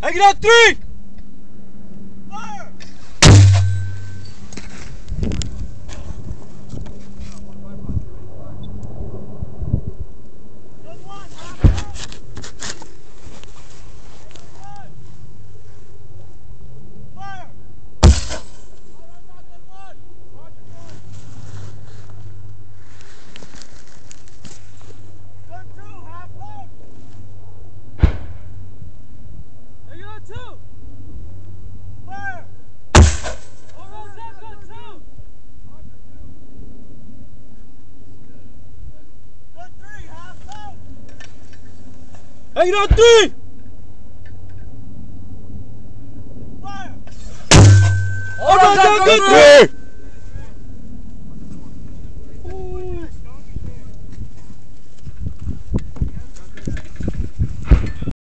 Hang it on 3! Fire! Good one, half out. Fire! Gun 2, half out. Hang it on 2! Fire! All roads out, gun 2! Gun 3, half out. Hang it on 3! Fire! All roads out, gun 3!